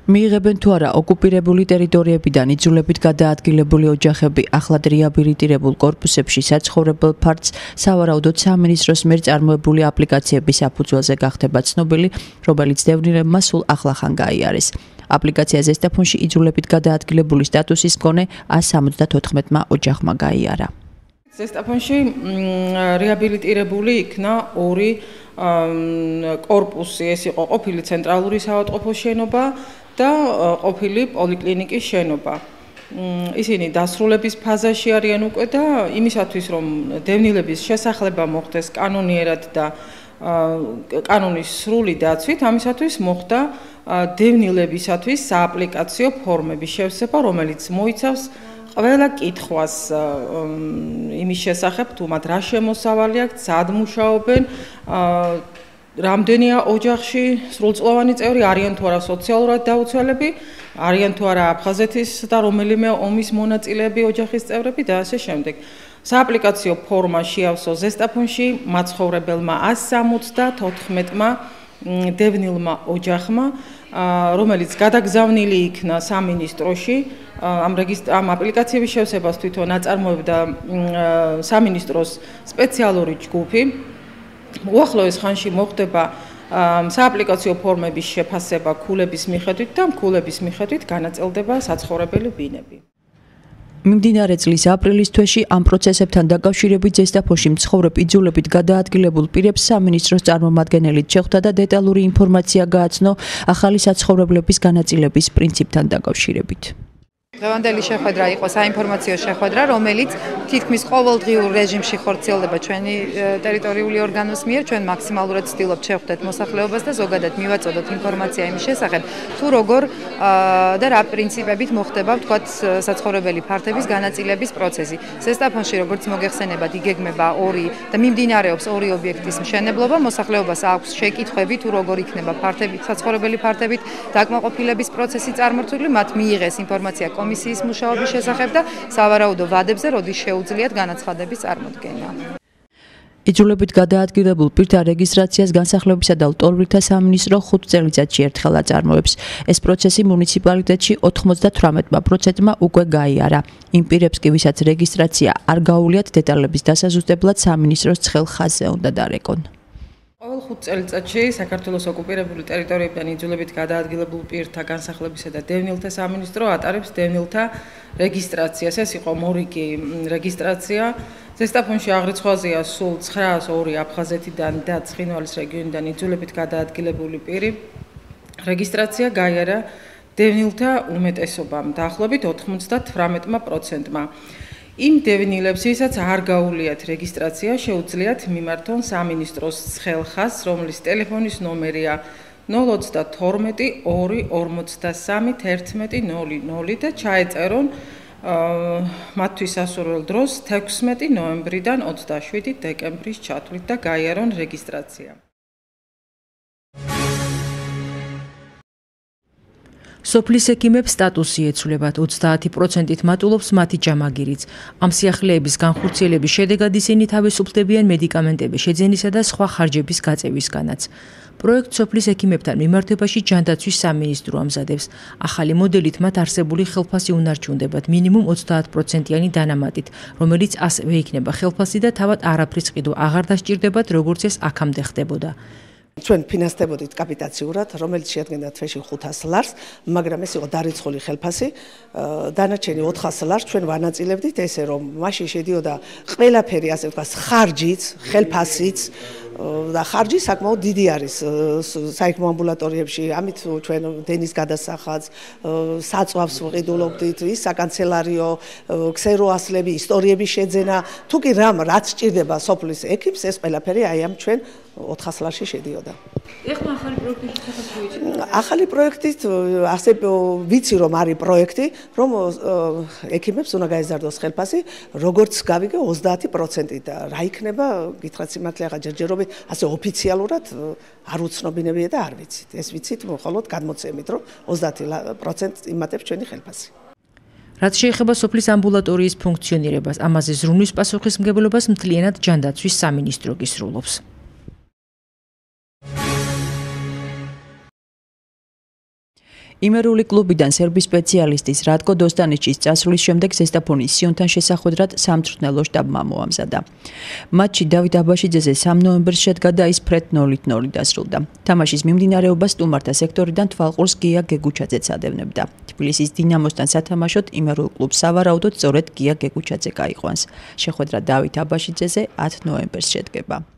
მიიღებენ თუ არა ოკუპირებული ტერიტორიებიდან იძულებით გადაადგილებული ოჯახები ახლად რეაბილიტირებულ კორპუსებში საცხოვრებელ ფართს, სავარაუდოდ სამინისტროს მიერ წარმოებული აპლიკაციების საფუძველზე გახდება ცნობილი, რომელიც დევნილებმა სულ ახლახან გაიარეს. აპლიკაცია ზესტაფონში იძულებით გადაადგილებული სტატუსის მქონე 174-მა ოჯახმა გაიარა. ზესტაფონში რეაბილიტირებული იქნა ორი კორპუსი, ეს იყო ყოფილი ცენტრალური საავადმყოფო შენობა და ყოფილი პოლიკლინიკის შენობა. ისინი დასრულების ფაზაში არიან უკვე და იმისათვის, რომ დევნილების შესახლება მოხდეს კანონიერად და კანონის სრული დაცვით, ამისათვის მოხდა დევნილებისათვის სააპლიკაციო ფორმების შევსება, რომელიც მოიცავს ყველა კითხვას იმის შესახებ, თუ მათ რა შემოსავალი აქვთ, სად მუშაობენ, რამდენია ოჯახში სრულწლოვანი წევრი, არიან თუ არა სოციალურად დაუცველები, არიან თუ არა აფხაზეთის და რომელიმე ომის მონაწილეები ოჯახის წევრები და ასე შემდეგ. სააპლიკაციო ფორმა შეავსო ზესტაფონში მაცხოვრებელმა 174-მა დევნილმა ოჯახმა, რომელიც გადაგზავნილი იქნა სამინისტროში. ამ აპლიკაციების შევსებას თვითონ აწარმოებდა სამინისტროს სპეციალური ჯგუფი. უახლოეს ხანში მოხდება სააპლიკაციო ფორმების შეფასება ქულების მიხედვით და ქულების მიხედვით განაწილდება საცხოვრებელი ბინები. მიმდინარე წლის აპრილის თვეში ამ პროცესებთან დაკავშირებით ზესტაფონში მცხოვრებ იძულებით გადაადგილებულ პირებს სამინისტროს წარმომადგენელით შეხვდა და დეტალური ინფორმაცია გააცნო ახალი საცხოვრებლების განაწილების პრინციპთან დაკავშირებით. დღევანდელი შეხვედრა იყო საინფორმაციო შეხვედრა, რომელიც თითქმის ყოველდღიურ რეჟიმში ხორციელდება ჩვენი ტერიტორიული ორგანოს მიერ. ჩვენ მაქსიმალურად ვცდილობთ შევხვდეთ მოსახლეობას და ზოგადად მივაწოდოთ ინფორმაცია იმის შესახებ, თუ როგორ და რა პრინციპებით მოხდება, ვთქვათ, საცხოვრებელი ფართების განაწილების პროცესი. ზესტაფონში, როგორც მოგეხსენებათ, იგეგმება ორი და მიმდინარეობს ორი ობიექტის მშენებლობა. მოსახლეობას აქვს შეკითხვები, თუ როგორ იქნება ფართები, საცხოვრებელი ფართებით დაკმაყოფილების პროცესი წარმართული, მათ მიიღეს ინფორმაცია კომისიის მუშაობის შესახებ და სავარაუდო ვადებზე როდის შეუძლიათ განაცხადების წარმოდგენა. იძულებით გადაადგილებულ პირთა რეგისტრაციას განსახლებისა და ლტოლვილთა სამინისტრო 5 წელიწადში ერთხელ აწარმოებს. ეს პროცესი მუნიციპალიტეტში 98%-მა უკვე გაიარა. იმ პირებს კი, ვისაც რეგისტრაცია არ გაუვლიათ, დეტალების დასაზუსტებლად სამინისტროს ცხელ ხაზზე უნდა დარეკონ. ყოველ 5 წელიწადში საქართველოს ოკუპირებული ტერიტორიებიდან იძულებით გადაადგილებულ პირთა განსახლებისა და დევნილთა სამინისტრო ატარებს დევნილთა რეგისტრაციას. ეს იყო მორიგი რეგისტრაცია. ზესტაფონში აღრიცხვაზეა სულ 902 აფხაზეთიდან და ცხინვალის რეგიონიდან იძულებით გადაადგილებული პირი. რეგისტრაცია გაიარა დევნილთა უმეტესობამ, დაახლოებით 98%-მა. იმ დევნილებს, ვისაც არ გაუვლიათ რეგისტრაცია, შეუძლიათ მიმართონ სამინისტროს ცხელ ხაზს, რომლის ტელეფონის ნომერია 032 243 1100 და ჩაეწერონ მათთვის სასურველ დროს 16 ნოემბრიდან 27 დეკემბრის ჩათვლით და გაიარონ რეგისტრაცია. სოფლის ექიმებს სტატუსი ეცვლებათ, 30%-ით მატულობს მათი ჯამაგირიც. ამ სიახლეების განხორციელების შედეგად ისინი თავისუფლდებიან მედიკამენტების შეძენისა და სხვა ხარჯების გაწევისგანაც. პროექტ სოფლის ექიმებთან მიმართებაში ჯანდაცვის სამინისტრო ამზადებს. ახალი მოდელით მათ არსებული ხელფასი უნარჩუნდებათ მინიმუმ 30%-იანი დანამატით, რომელიც ასევე იქნება ხელფასი და თავად არაფრის ყიდვა აღარ დასჭირდებათ, როგორც ეს აქამდე ხდებოდა. ჩვენ ფინანსდებოდით კაპიტაციურად, რომელიც შეადგენდა თვეში 500 ლარს, მაგრამ ეს იყო დარიცხული ხელფასი. დანარჩენი 400 ლარს ჩვენ ვანაწილებდით, ესე რომ მაშინ შედიოდა ყველაფერი, ასე ვთქვათ, ხარჯიც, ხელფასიც და ხარჯი საკმაოდ დიდი არის საექიმო ამბულატორიებში. ამით ჩვენ დენის გადასახადს, საწვავს ვყიდულობდით, ის საკანცელარიო, ქსეროასლები, ისტორიების შეძენა, თუ კი რაც სჭირდება სოფლის ექიმს, ეს ყველაფერი აი ამ ჩვენ 400 ლარში შედიოდა. ეხლა ახალი პროექტით შეხება. ახალი პროექტით ასე ვიცი რომ არის პროექტი, რომ ექიმებს უნდა გაეზარდოს ხელფასი, როგორც გავიგე 30% და რა იქნება, გითხრათ სიმართლე ახლა ჯერჯერობით, ასე ოფიციალურად არ უცნობინებია და არ ვიცით. ეს ვიცით მხოლოდ გადმოცემით, რომ 30% იმატებს ჩვენი ხელფასი. რაც შეეხება სოფლის ამბულატორიის ფუნქციონირებას, ამაზე ზრუნვის პასუხისმგებლობას მთლიანად ჯანდაცვის სამინისტრო გისრულობს. იმერული კლუბიდან სერბის სპეციალისტის რატკო დოსტანიჩის წასვლის შემდეგ ზესტაფონის სიონთან შესახვედრად სამწვრთნელო შტაბმა მოამზადა. მატჩი დავით აბაშიძეზე 3 ნოემბერს შედგა და ის ფრედ 0-0 დასრულდა. თამაშის მიმდინარეობას სტუმართა სექტორიდან თვალყურს გია გეგუჩაძეც ადევნებდა. თბილისის დინამოსთან სათამაშოდ იმერულ კლუბს სავარაუდოდ სწორედ გია გეგუჩაძე გაიყვანს. შეხვედრა დავით აბაშიძეზე 10 ნოემბერს შედგება.